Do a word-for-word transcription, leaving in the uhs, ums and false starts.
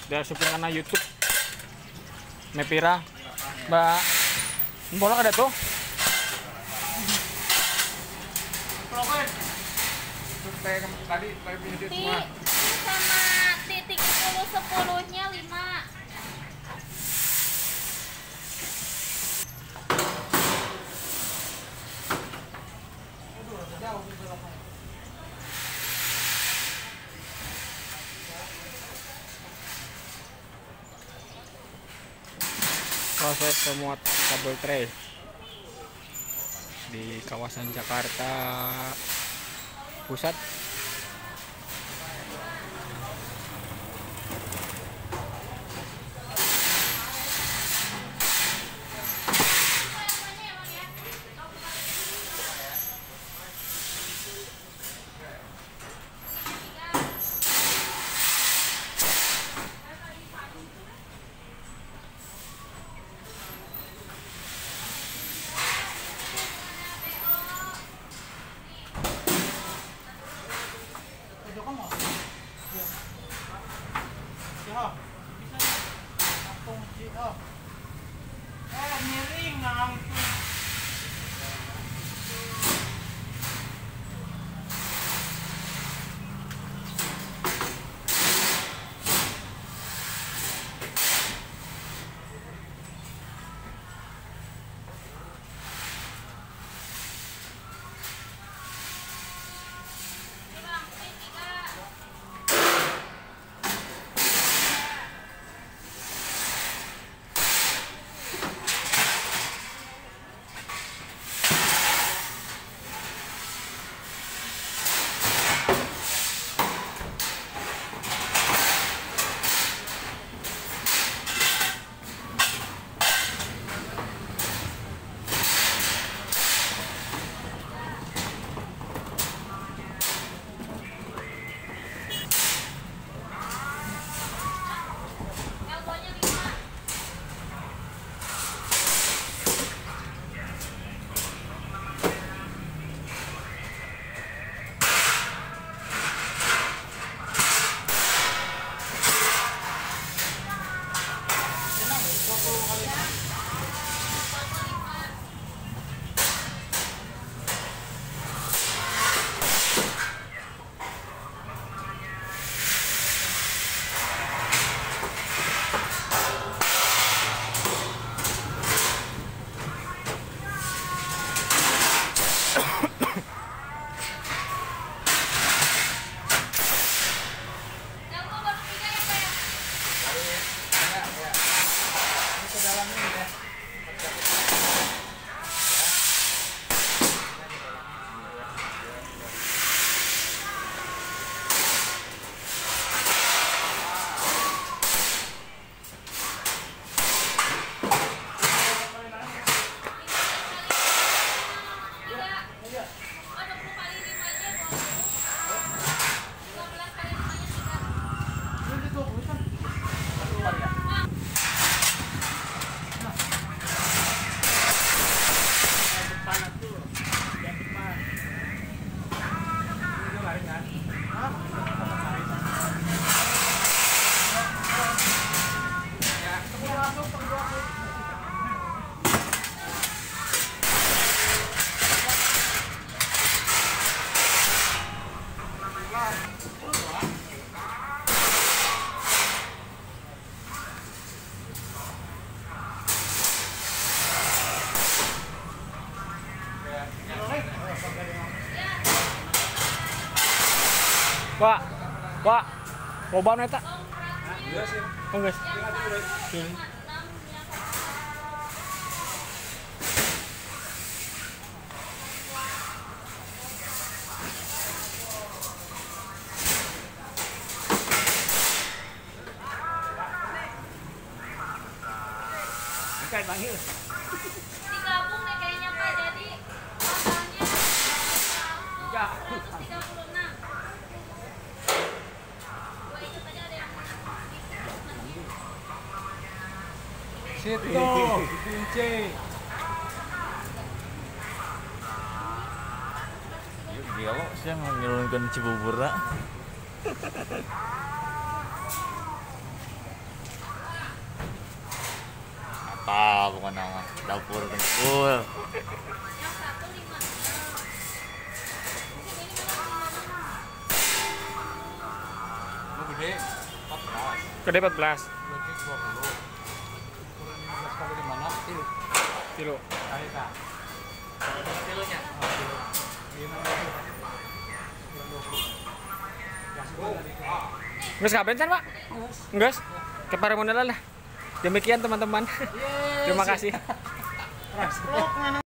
Dia syuting karena YouTube. Mepira, Mbak. Bolak ada tuh. Tadi tadi punya dia semua. Sama titik sepuluh sepuluhnya lima. Proses pemuatan kabel tray di kawasan Jakarta Pusat. Eh, miring langsung. Pak, Pak, loba eta. Oh, guys. Angkat panggil. Digabung nih kayaknya Pak, jadi totalnya seratus tiga puluh enam. Gua ikut aja ada yang Situ, kunci. Gelo sih yang nyelunkan Cibubur. Mantap, bukan nama dapur dengkul. Yang satu lima enam. Ini Lu gede empat belas. Gede empat belas Lagi dua puluh. Ukuran lima belas kali lima enam kilo. kilo. Kali tak. Kilonya. lima puluh. Ukuran dua puluh. Yang sebelah tadi. Nggak kapan kan, Pak? Nggak. Kepare modal lah. Demikian teman-teman. Terima kasih.